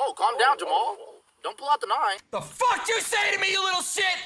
Whoa, calm down, Jamal. Don't pull out the 9. The fuck you say to me, you little shit?